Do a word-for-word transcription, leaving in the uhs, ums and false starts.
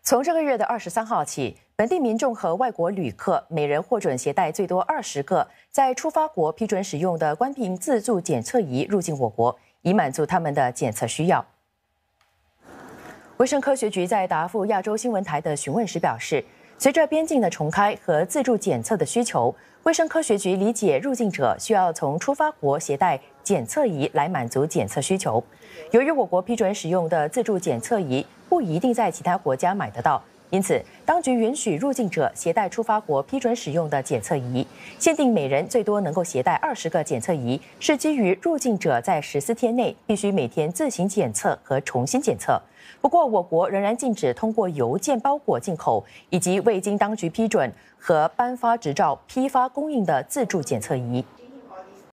从这个月的二十三号起，本地民众和外国旅客每人获准携带最多二十个在出发国批准使用的官兵自助检测仪入境我国，以满足他们的检测需要。卫生科学局在答复亚洲新闻台的询问时表示，随着边境的重开和自助检测的需求，卫生科学局理解入境者需要从出发国携带检测仪来满足检测需求。由于我国批准使用的自助检测仪不一定在其他国家买得到，因此当局允许入境者携带出发国批准使用的检测仪，限定每人最多能够携带二十个检测仪，是基于入境者在十四天内必须每天自行检测和重新检测。不过，我国仍然禁止通过邮件包裹进口，以及未经当局批准和颁发执照批发供应的自助检测仪。